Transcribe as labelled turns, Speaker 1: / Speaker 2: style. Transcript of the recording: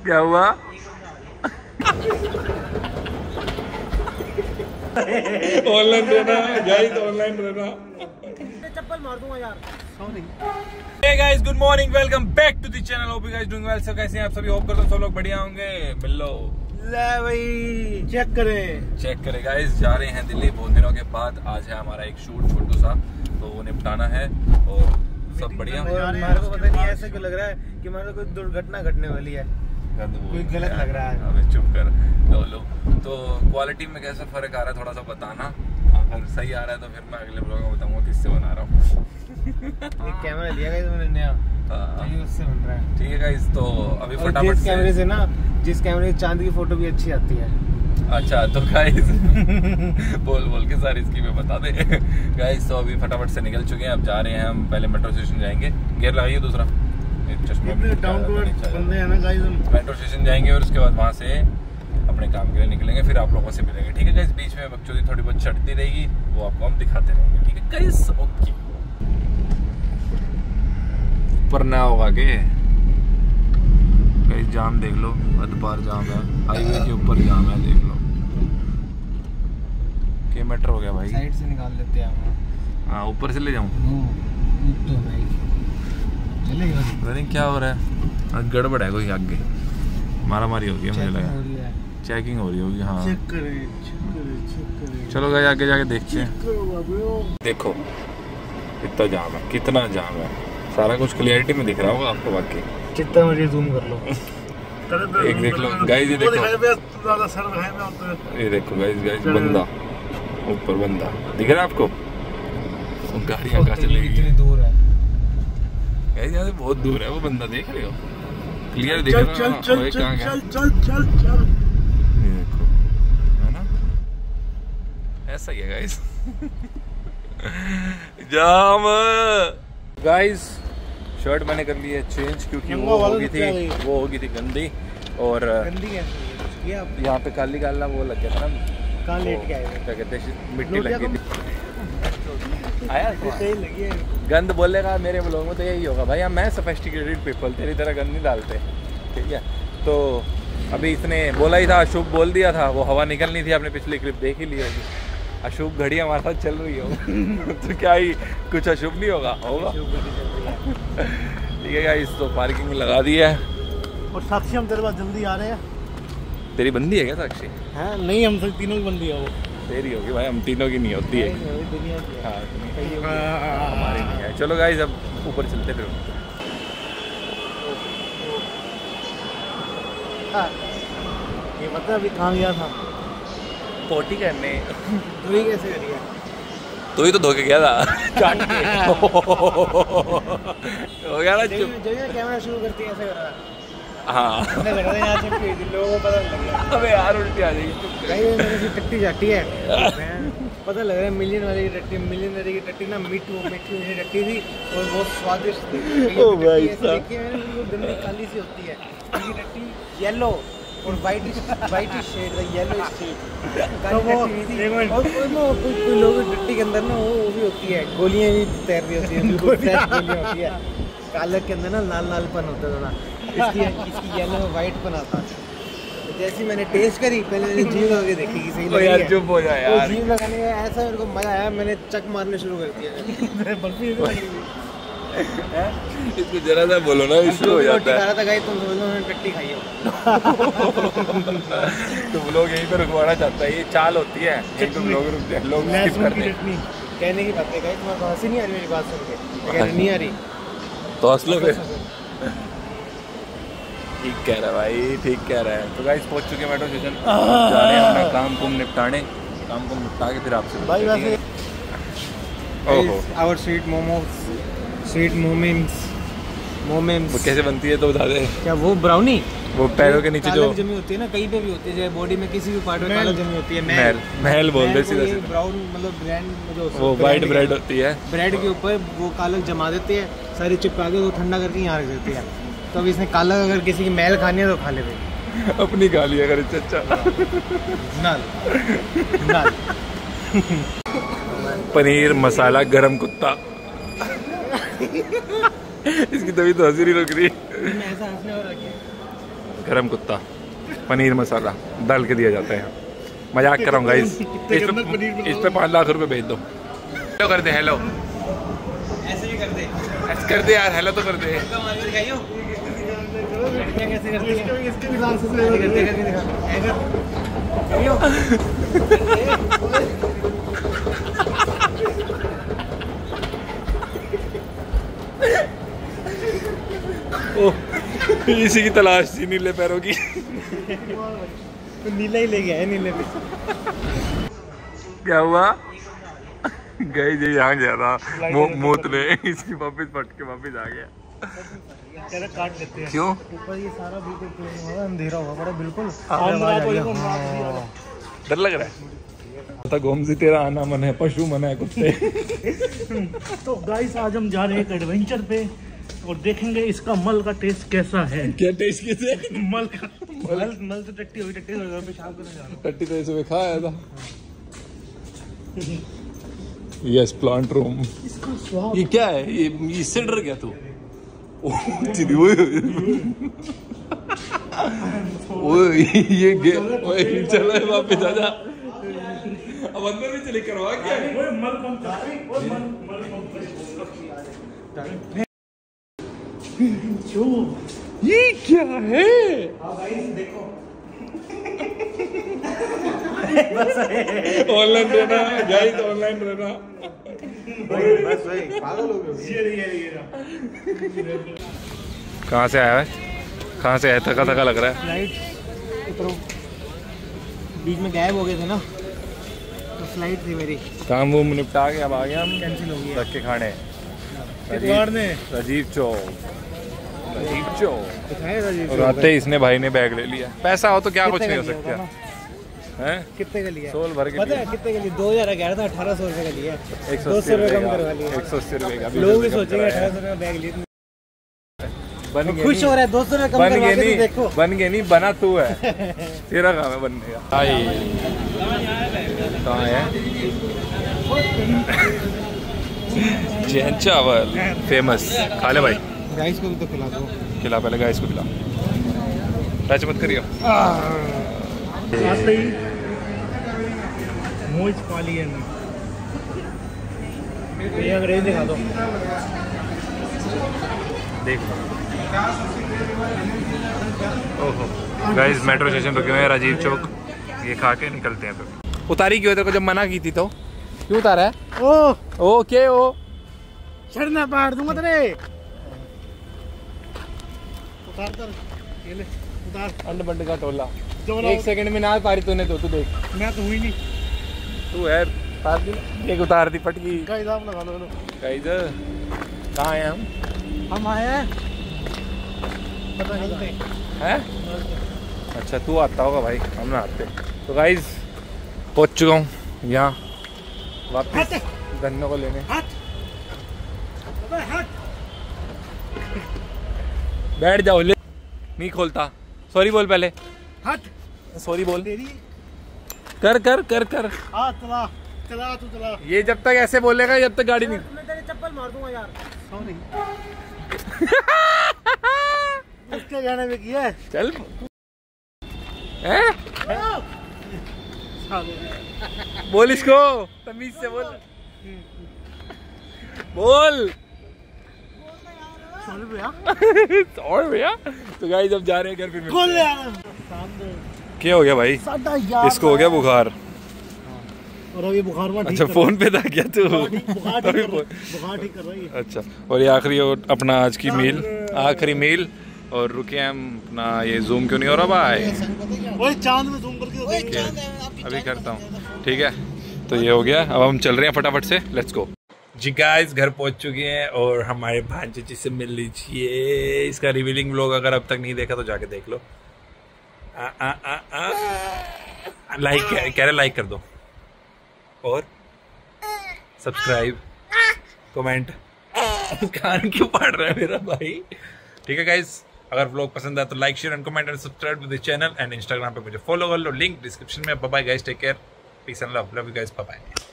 Speaker 1: क्या हुआ? ऑनलाइन रहना गाइस, ऑनलाइन रहना।
Speaker 2: चप्पल मार दूंगा यार, sorry.
Speaker 1: Hey guys, good morning, welcome back to the channel. Hope you guys doing well. सब कैसे हैं आप सभी? होप करता हूँ सब लोग बढ़िया होंगे। मिलो
Speaker 2: ले भाई, चेक करें
Speaker 1: गाइस। जा रहे हैं दिल्ली बहुत दिनों के बाद। आज है हमारा एक शूट छोटू सा, तो वो निपटाना है और सब बढ़िया।
Speaker 2: मेरे को पता नहीं ऐसा क्यों लग रहा है कि मेरे कोई दुर्घटना घटने वाली है, कोई गलत लग रहा है।
Speaker 1: अबे चुप कर, लो। तो क्वालिटी में कैसा फर्क आ रहा है थोड़ा सा बताना। अगर सही आ रहा है तो फिर मैं अगले ब्लॉग में बताऊंगा किससे बना रहा हूँ।
Speaker 2: एक कैमरा लिया गाइस मैंने नया, उससे बन रहा है।
Speaker 1: ठीक है गाइस, तो अभी फटाफट
Speaker 2: जिस कैमरे से ना, जिस कैमरे से चांद की फोटो भी अच्छी आती है।
Speaker 1: अच्छा तो गाइस बोल के सारी इसकी मैं बता दे। गाइस तो अभी फटाफट से निकल चुके हैं, अब जा रहे हैं हम। पहले मेट्रो स्टेशन जाएंगे, गेयर लगाइए दूसरा, चश्मा
Speaker 2: डाउन टू अर्थ बंदे हैं ना गाइस। हम
Speaker 1: मेट्रो स्टेशन जाएंगे और उसके बाद वहाँ से अपने काम के लिए निकलेंगे, फिर आप लोगों से मिलेंगे। ठीक है गाइस, बीच में बकचोदी थोड़ी बहुत चढ़ती रहेगी, वो आपको हम दिखाते रहेंगे। ठीक है गाइस, ओके। ऊपर ना होगा के गाइस, जाम देख लो, अदपार जाम है, हाईवे के ऊपर जाम है, देख लो। के मीटर हो गया भाई,
Speaker 2: साइड से निकाल लेते हैं हम।
Speaker 1: हाँ ऊपर से ले जाऊँ
Speaker 2: तो भाई चलेगा।
Speaker 1: पता नहीं क्या हो रहा है, आज गड़बड़ है कोई, आगे मारा मारी होगी मुझे लगा, चेकिंग हो रही होगी। हाँ
Speaker 2: चेक करें।
Speaker 1: चलो गाइस आगे जाके देखते हैं। देखो कितना जाम है, कितना जाम है, सारा कुछ क्लियरिटी में दिख रहा होगा आपको बाकी।
Speaker 2: जितना मुझे जूम कर लो।
Speaker 1: एक देख लो गाइस, ये देखो, ये देखो गाइस बंदा ऊपर, बंदा दिख रहा है आपको? गाड़ियाँ कहाँ चलेगी,
Speaker 2: कितनी दूर है
Speaker 1: गाइस, यहाँ से बहुत दूर है वो बंदा, देख रहे हो? क्लियर दिख रहा है।
Speaker 2: चल
Speaker 1: ये देखो, है ना? ऐसा ही है गाइस। जाम गाइस। शर्ट मैंने कर ली है चेंज, क्योंकि वो होगी थी गंदी, और यहाँ पे काली काला वो लग गया था ना।
Speaker 2: कहाँ लेट के आए?
Speaker 1: क्या कहते हैं, मिट्टी लग गई थी। आया
Speaker 2: सही लगी है।
Speaker 1: गंद बोलेगा मेरे ब्लॉग में तो यही होगा भाई, मैं सोफिस्टिकेटेड पीपल, तेरी तरह गंद नहीं डालते। ठीक है, तो अभी इसने बोला ही था, अशुभ बोल दिया था, वो हवा निकलनी थी, आपने पिछली क्लिप देख ही ली होगी। अशुभ घड़ी हमारे साथ चल रही हो तो क्या ही कुछ अशुभ नहीं होगा। ठीक है गाइस, तो पार्किंग में लगा दिया है।
Speaker 2: और साक्षी हम तेरे पास जल्दी आ रहे हैं।
Speaker 1: तेरी बंदी है क्या साक्षी?
Speaker 2: हाँ नहीं, हम सब तीनों की बंदी है वो।
Speaker 1: तेरी होगी भाई, हम तीनों की नहीं होती है। हमारी नहीं है। चलो गाइस अब ऊपर चलते फिर।
Speaker 2: ये मतलब अभी कहाँ गया था?
Speaker 1: पोटी करने।
Speaker 2: तू ही कैसे करिए?
Speaker 1: तो ही तो धोके गया था चाट के। हो गया ना चुप।
Speaker 2: जब कैमरा शुरू करती है ऐसे कर रहा है।
Speaker 1: हाँ
Speaker 2: यहाँ से लोगों को पता लग गया।
Speaker 1: अबे यार उल्टी आ जाएगी।
Speaker 2: मेरी टट्टी जाती है, पता लग रहा है। मिलियन वाली टट्टी, मिलियन वाली की टट्टी ना मीठी टट्टी थी और बहुत स्वादिष्ट थी। ओ भाई साहब, गंदी काली सी होती है ये टट्टी, येलो और वाइट शेड, येलो शेड काली टट्टी थी। और कोई लोग टट्टी के अंदर ना वो भी होती है, गोलियां भी तैर रही होती है, बिल्कुल फ्रेश गोलियां होती है। कालक के अंदर ना लाल लालपन होता है थोड़ा, इसकी येलो में वाइट पन आता है। तो जैसे मैंने टेस्ट करी, पहले मैंने जीभ लगा के देखी कि सही लग रही है।
Speaker 1: चुप हो जा यार।
Speaker 2: जीभ लगाने में ऐसा मेरे को मजा आया, मैंने चक मारने शुरू कर दिया। बर्फी
Speaker 1: इसको जरा सा बोलो ना, इसको हो जाता है।
Speaker 2: था गाइस, तुम समझ लो मैंने टट्टी खाई हो।
Speaker 1: तुम लोग यहीं पे रुकवाना चाहता है, ये चाल होती है, तुम लोग रुक जाए, लोग स्किप करते हैं।
Speaker 2: कहने की बात है गाइस, तुम्हारे को हंसी नहीं आ रही मेरी बात सुन के? नहीं आ रही
Speaker 1: तो हंस लो फिर। ठीक कह रहा है भाई, ठीक कह रहा है। तो गाइस पहुंच चुके हैं मेट्रो स्टेशन, जा रहे हैं अपना काम कुम निपटाने। काम कुम निपटा के फिर आपसे
Speaker 2: भाई वैसे our sweet momos, sweet moments वो
Speaker 1: कैसे बनती है तो बता दे।
Speaker 2: क्या वो ब्राउनी,
Speaker 1: वो पैरों के नीचे जो
Speaker 2: जमी होती है ना, कहीं पे भी होती है, चाहे बॉडी में किसी भी पार्ट में काला जमी होती है,
Speaker 1: महल बोल दे सीधा।
Speaker 2: ब्राउन मतलब ब्रांड जो
Speaker 1: वो वाइट ब्रेड होती है,
Speaker 2: ब्रेड के ऊपर वो कालक जमा देते हैं, सारी चिपका के वो ठंडा करके यहाँ रख देते हैं। तो अब इसने कालक अगर किसी की महल खानी है तो खा ले भाई,
Speaker 1: अपनी खा लिया अगर चाचा।
Speaker 2: नाल
Speaker 1: पनीर मसाला गरम कुत्ता। इसकी तभी तो हंसी नहीं रुक रही।
Speaker 2: ऐसा हंसने और रखिए।
Speaker 1: गरम कुत्ता, पनीर मसाला डाल के दिया जाता है। मजाक कर रहा हूँ गाइस, इस पे 5 लाख रुपए भेज दो। हेलो कर दे, हेलो
Speaker 2: ऐसे ही कर दे,
Speaker 1: ऐसे कर दे यार, हेलो तो कर दे।
Speaker 2: कैसे करती है, इसके भी डांस करके दिखा।
Speaker 1: ओह, इसी की तलाश थी नीले पैरों की।
Speaker 2: तो नीला ही ले गया है, नीले पे।
Speaker 1: क्या हुआ? गई जी यहाँ गया था मूत ने, इसकी वापस पट के वापस आ गया।
Speaker 2: काट लेते हैं।
Speaker 1: क्यों?
Speaker 2: ऊपर ये सारा बिल्कुल अंधेरा हुआ पड़ा, बिल्कुल
Speaker 1: डर लग रहा है। तो गोमजी तेरा आना मन है, पशु मन है कुत्ते।
Speaker 2: तो गाइस आज हम जा रहे हैं एक एडवेंचर पे और देखेंगे इसका मल का टेस्ट कैसा है।
Speaker 1: क्या टेस्ट कैसे?
Speaker 2: मल का मल तो टट्टी हुई, टट्टी पेशाब करने जा रहा हूं।
Speaker 1: टट्टी तो ऐसे खाया था। Yes, plant room.
Speaker 2: इसका स्वाद
Speaker 1: ये क्या है? ये इससे डर गया तू? ओए ये चला है, वापस आजा। अब अंदर भी चले करवा क्या?
Speaker 2: मल पंप
Speaker 1: ये क्या है?
Speaker 2: देखो
Speaker 1: ऑनलाइन रहना गाइस, ऑनलाइन रहना।
Speaker 2: बस भाई पागल हो गए।
Speaker 1: कहाँ से आया है? कहाँ से आया? थका थका लग रहा है।
Speaker 2: फ्लाइट बीच में गायब हो गए थे ना, तो फ्लाइट थी मेरी,
Speaker 1: काम वो निपटा के अब आ गया हम।
Speaker 2: कैंसिल हो गई।
Speaker 1: धक्के खाने राजीव चौक और आते ही इसने भाई ने बैग ले लिया। पैसा हो तो क्या कुछ नहीं हो सकता है।
Speaker 2: कितने का लिया?
Speaker 1: सोल भर के
Speaker 2: पता है कितने का लिया? 2011 था, 1800 रुपए का लिया।
Speaker 1: 180
Speaker 2: रुपए कम करवा लिया।
Speaker 1: 180 रुपए का।
Speaker 2: लोग भी सोचेंगे 1800 रुपए का बैग लिया।
Speaker 1: बन गया,
Speaker 2: खुश हो रहा है 200 रुपए कम करवा के। देखो
Speaker 1: बन गया नहीं, बना तू है। तेरा काम है बनने का। कहाँ है? जैन चावल फेमस, खा ले भाई।
Speaker 2: गाइस को भी तो खिला दो।
Speaker 1: खिला, पहले गाइस को खिला। टच मत करियो।
Speaker 2: आते ही मोज पालियन ये अंग्रेजी दिखा दो।
Speaker 1: देख ओहो गाइस, मेट्रो स्टेशन रुके हुए हैं राजीव चौक। ये खा के निकलते हैं। फिर उतारी क्यों तेरे को जब मना की थी? तो क्यों उतारा है? ओ के ओ
Speaker 2: चढ़ना पार दूंगा तेरे। उतार ये ले, उतार।
Speaker 1: अंड बंड का टोला। 1 सेकंड में ना पारी तूने तो। तू देख,
Speaker 2: मैं तो हुई नहीं।
Speaker 1: तू है पार दी। एक उतार दी पटकी।
Speaker 2: गाइस आप लगा लो।
Speaker 1: गाइस कहाँ हैं
Speaker 2: हम आए हैं पता नहीं
Speaker 1: हैं? अच्छा तू आता होगा भाई, हम ना आते। तो गाइस पहुंच चुका हूँ यहाँ वापस गन्नों को लेने। बैठ जाओ। ले नहीं खोलता। सॉरी बोल पहले।
Speaker 2: हट।
Speaker 1: सॉरी बोल।
Speaker 2: तेरी
Speaker 1: कर कर कर कर।
Speaker 2: चला चला तू चला।
Speaker 1: ये जब तक ऐसे बोलेगा जब तक गाड़ी नहीं।
Speaker 2: मैं तेरी चप्पल मार दूंगा यार। सॉरी। उसके गाने में किया है।
Speaker 1: चल हैं? बोल इसको तमीज से बोल। बोल।
Speaker 2: सॉरी भैया।
Speaker 1: सॉरी भैया। तो गाइस अब जा रहे हैं घर। फिर
Speaker 2: खोल यार।
Speaker 1: क्या हो गया भाई? इसको हो गया बुखार।
Speaker 2: और अभी बुखार में
Speaker 1: अच्छा फोन पे था क्या तू?
Speaker 2: बुखार ठीक कर रही है।
Speaker 1: अच्छा और ये आखिरी अपना आज की मील, आखिरी मील। और रुके हम अपना, ये जूम क्यों नहीं हो रहा भाई?
Speaker 2: वही चांद में जूम करके
Speaker 1: अभी करता हूँ। ठीक है तो ये हो गया। अब हम चल रहे हैं फटाफट से। लेट्स गो जी गाइस, घर पहुंच चुके हैं और हमारे भांजे जी से मिल लीजिए। इसका रिवीलिंग व्लॉग अगर अब तक नहीं देखा तो जाके देख लो। लाइक कह रहे, लाइक कर दो और सब्सक्राइब, कमेंट। कान क्यों पड़ रहा है मेरा भाई? ठीक है गाइस, अगर व्लॉग पसंद आए तो like share and comment and subscribe to this channel and Instagram पे मुझे फॉलो कर लो, लिंक डिस्क्रिप्शन में। Bye bye guys, take care, peace and love you guys, bye bye.